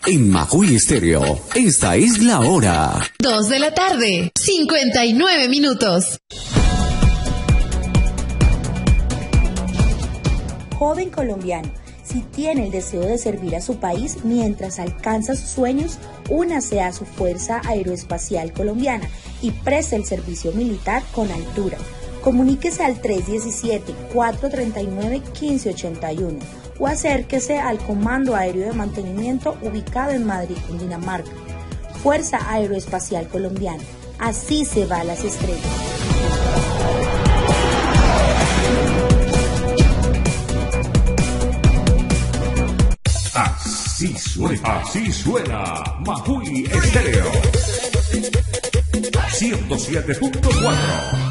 En Macuy Estéreo, esta es la hora. 2 de la tarde, 59 minutos. Joven colombiano, si tiene el deseo de servir a su país mientras alcanza sus sueños, únase a su Fuerza Aeroespacial Colombiana y preste el servicio militar con altura. Comuníquese al 317-439-1581 o acérquese al Comando Aéreo de Mantenimiento ubicado en Madrid, Cundinamarca. Fuerza Aeroespacial Colombiana, así se va a las estrellas. Así suena Macuy Estéreo 107.4.